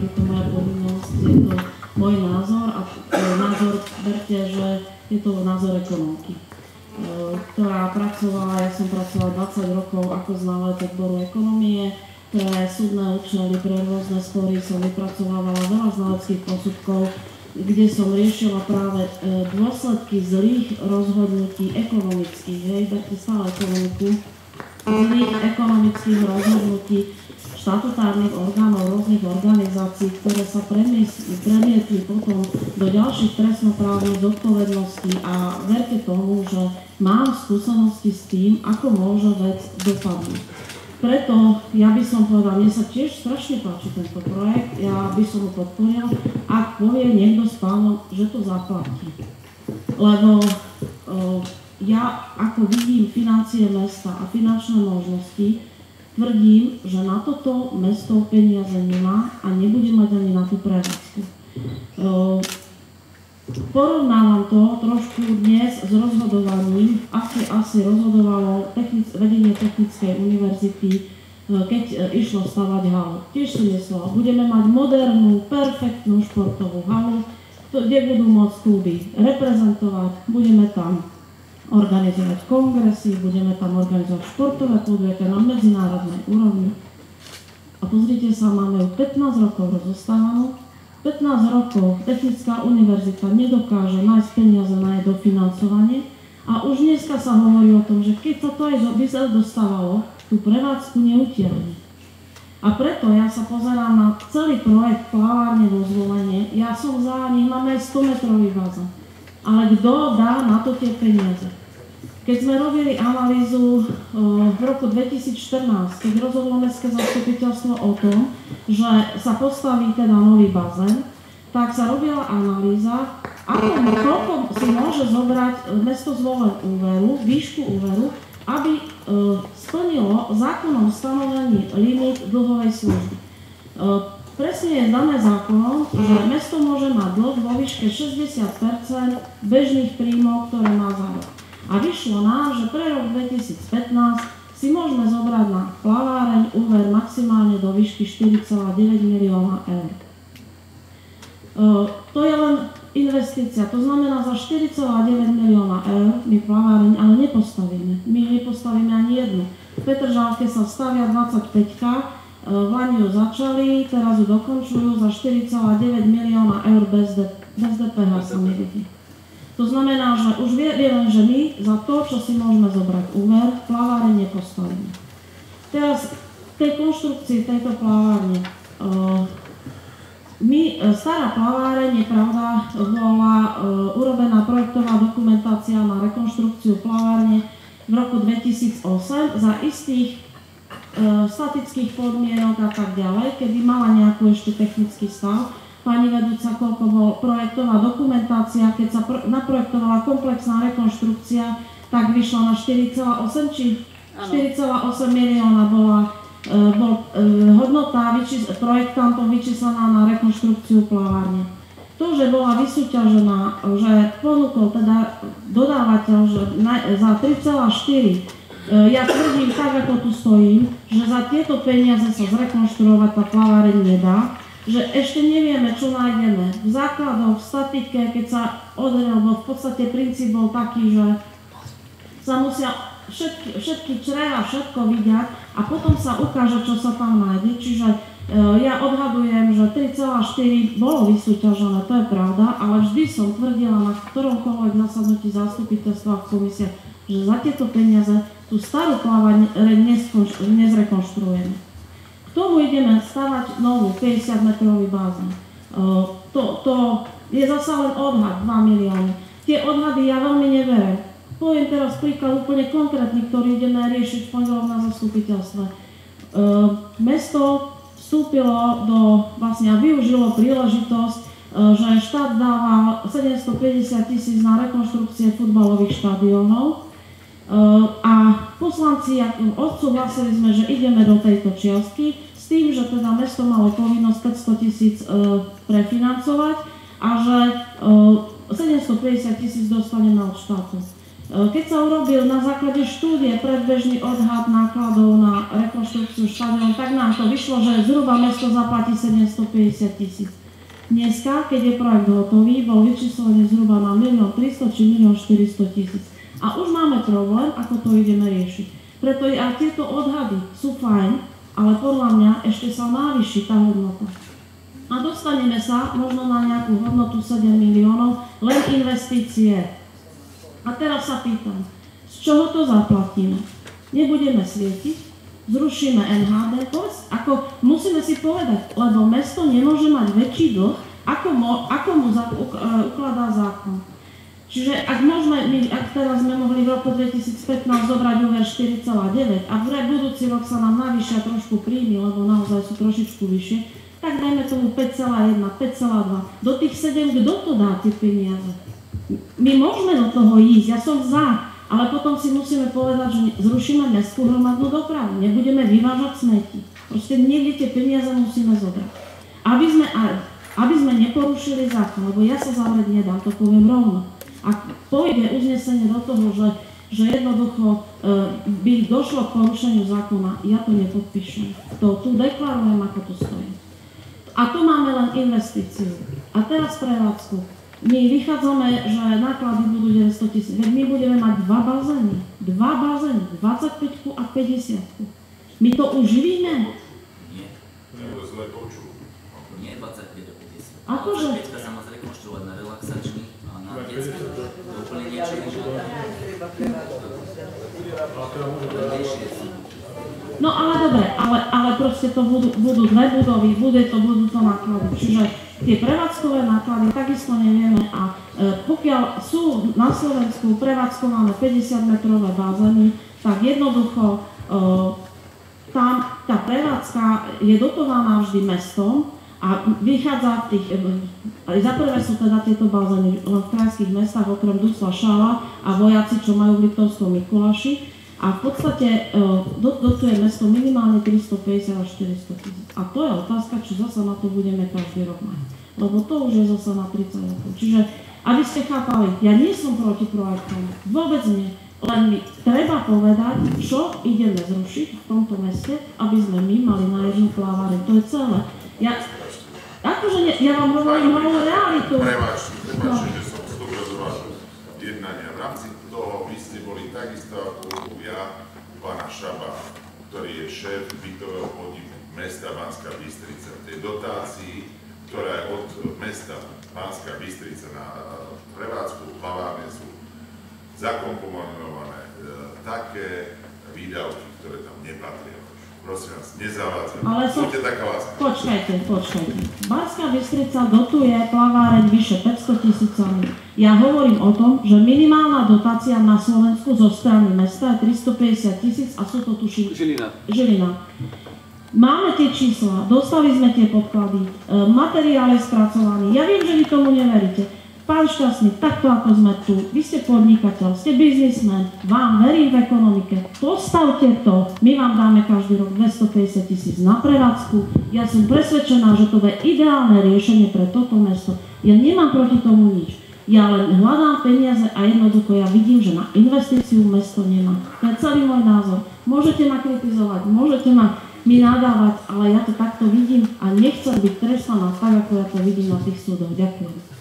je to moja povinnosť, je to môj názor a názor, berte, že je to názor ekonomky, ktorá pracovala, ja som pracovala 20 rokov ako znalec odboru ekonomie, pre súdne účely, pre rôzne spory som vypracovávala veľa znaleckých posudkov, kde som riešila práve dôsledky zlých rozhodnutí ekonomických, berte stále ekonomiku, zlých ekonomických rozhodnutí štatutárnych orgánov, rôznych organizácií, ktoré sa premietli potom do ďalších trestnoprávnych zodpovedností a verte tomu, že mám skúsenosti s tým, ako môže vec dopadnúť. Preto ja by som povedala, mne sa tiež strašne páči tento projekt, ja by som ho podporila, ak povie niekto s pánom, že to zaplatí. Lebo ja ako vidím financie mesta a finančné možnosti, tvrdím, že na toto mesto peniaze nemá a nebude mať ani na tú prevádzku. Porovnávam to trošku dnes s rozhodovaním, asi rozhodovalo vedenie Technickej univerzity, keď išlo stavať halu. Tiež si myslelo, budeme mať modernú, perfektnú športovú halu, kde budú môcť kluby reprezentovať, budeme tam organizovať kongresy, budeme tam organizovať športové podujatia na medzinárodnej úrovni. A pozrite sa, máme ju 15 rokov rozostávanú. 15 rokov Technická univerzita nedokáže nájsť peniaze na jej dofinancovanie a už dneska sa hovorí o tom, že keď sa to aj dostávalo, tú prevádzku neutiahne. A preto ja sa pozerám na celý projekt plavárne vo Zvolenie. Ja som za nich, máme aj 100-metrový bazén. Ale kto dá na to tie peniaze? Keď sme robili analýzu v roku 2014, keď rozhodlo mestské zastupiteľstvo o tom, že sa postaví teda nový bazén, tak sa robila analýza, koľko si môže zobrať mesto Zvolen úveru, výšku úveru, aby splnilo zákonom stanovený limit dlhovej služby. Presne je dané zákonom, že mesto môže mať dlh vo výške 60% bežných príjmov, ktoré má za rok. A vyšlo nám, že pre rok 2015 si môžeme zobrať na plaváreň úver maximálne do výšky 4,9 milióna eur. To je len investícia, to znamená za 4,9 milióna eur my plaváreň ale nepostavíme. My nepostavíme ani jednu. V Petržalke sa stavia 25-ka, v Lani ju začali, teraz ju dokončujú za 4,9 milióna eur bez DPH sa nevidí. To znamená, že už vieme, že my za to, čo si môžeme zobrať úver, plavárne nepostavíme. Teraz v tej konštrukcii tejto plavárne, stará plaváreň, je pravda, bola urobená projektová dokumentácia na rekonštrukciu plavárne v roku 2008 za istých statických podmienok a tak ďalej, kedy mala nejakú ešte technický stav. Pani vedúca, koľko bola projektová dokumentácia, keď sa naprojektovala komplexná rekonštrukcia, tak vyšla na 4,8 či 4,8 milióna bola hodnota projektantom vyčíslená na rekonštrukciu plavárne. To, že bola vysúťažená, že ponúkol teda dodávateľ že za 3,4, ja tvrdím tak, ako tu stojím, že za tieto peniaze sa zrekonštruovať tá plaváreň nedá, že ešte nevieme, čo nájdeme v základoch, v statike, keď sa lebo v podstate princíp bol taký, že sa musia všetky čreva, všetko vidiať a potom sa ukáže, čo sa tam nájde. Čiže ja odhadujem, že 3,4 bolo vysúťažené, to je pravda, ale vždy som tvrdila na ktoromkoľvek zasadnutí zastupiteľstva v komisii, že za tieto peniaze tú starú plaváreň nezrekonštruujeme. K tomu ideme stavať novú 50-metrový bazén. To je zasa len odhad 2 milióny. Tie odhady ja veľmi neverím. Poviem teraz príklad úplne konkrétny, ktorý ideme riešiť v pondelok na zastupiteľstve. Mesto vstúpilo vlastne a využilo príležitosť, že štát dával 750 000 na rekonštrukcie futbalových štadiónov a poslanci odsúhlasili sme, že ideme do tejto čiastky s tým, že teda mesto malo povinnosť 500 000 prefinancovať a že 750 000 dostaneme od štátu. Keď sa urobil na základe štúdie predbežný odhad nákladov na rekonštrukciu štadiónu, tak nám to vyšlo, že zhruba mesto zaplatí 750 000. Dneska, keď je projekt hotový, bol vyčíslený zhruba na 1 300 000 či 1 400 000. A už máme problém, ako to ideme riešiť. Preto aj tieto odhady sú fajn, ale podľa mňa ešte sa navýši tá hodnota. A dostaneme sa možno na nejakú hodnotu 7 miliónov, len investície. A teraz sa pýtam, z čoho to zaplatíme? Nebudeme svietiť, zrušíme NHD, ako musíme si povedať, lebo mesto nemôže mať väčší dlh, ako mu ukladá zákon. Čiže ak teraz sme mohli v roku 2015 zobrať úver 4,9 a v budúci rok sa nám navýšia trošku príjmy, lebo naozaj sú trošičku vyššie, tak dajme tomu 5,1, 5,2. Do tých 7, kto to dá tie peniaze? My môžeme do toho ísť, ja som za, ale potom si musíme povedať, že zrušíme mestskú hromadnú dopravu, nebudeme vyvážať smeti. Proste niekde tie peniaze musíme zobrať. Aby sme neporušili zákon, lebo ja sa zavrieť nedám, to poviem rovno. Ak pôjde uznesenie do toho, že jednoducho by došlo k porušeniu zákona, ja to nepodpíšem. To tu deklarujem, ako to stojí. A tu máme len investíciu. A teraz prevádzku. My vychádzame, že náklady budú 900 000. Veď my budeme mať dva bazény, 25 a 50. My to uživíme? Nie. Nie 25 a 50. Akože? 25 sa má zrekonštruovať na relaxačný a na detský. To je úplne niečo iné. No ale dobre, ale proste to budú dve budovy, budú to náklady. Čiže tie prevádzkové náklady takisto nevieme a pokiaľ sú na Slovensku prevádzkované 50-metrové bazény, tak jednoducho tam tá prevádzka je dotovaná vždy mestom a vychádza za prvé sú teda tieto bazény len v krajských mestách, okrem Dusla, Šála a Vojaci, čo majú v Liptovskom Mikuláši. A v podstate dotuje mesto minimálne 350 až 400 000. A to je otázka, či zasa na to budeme každý rok mať. Lebo to už je zasa na 30 rokov. Čiže, aby ste chápali, ja nie som proti projektom. Vôbec nie. Len mi treba povedať, čo ideme zrušiť v tomto meste, aby sme my mali na jednu plávareň. To je celé. Ja vám hovorím realitu. Prepáčte, že som zobrazoval jednania. V rámci toho vy ste boli takisto ako ja, pána Šaba, ktorý je šéf bytového podniku mesta Banská Bystrica. V tej dotácii, ktorá je od mesta Banská Bystrica na prevádzku plavárne, sú zakomponované také výdavky, ktoré tam nepatria. Prosím vás, nezavádzajte. Buďte taká láska. Počkajte. Banská Bystrica dotuje plaváreň vyše 500 000. Ja hovorím o tom, že minimálna dotácia na Slovensku zo strany mesta je 350 000 a sú to tuším Žilina. Máme tie čísla, dostali sme tie podklady, materiál je spracovaný. Ja viem, že vy tomu neveríte. Pán Šťastný, takto ako sme tu, vy ste podnikateľ, ste biznismen, vám verím v ekonomike, postavte to, my vám dáme každý rok 250 000 na prevádzku. Ja som presvedčená, že to je ideálne riešenie pre toto mesto. Ja nemám proti tomu nič. Ja len hľadám peniaze a jednoducho ja vidím, že na investíciu mesto nemá. To je celý môj názor. Môžete ma kritizovať, môžete mi nadávať, ale ja to takto vidím a nechcem byť trestaná tak, ako ja to vidím na tých súdoch. Ďakujem.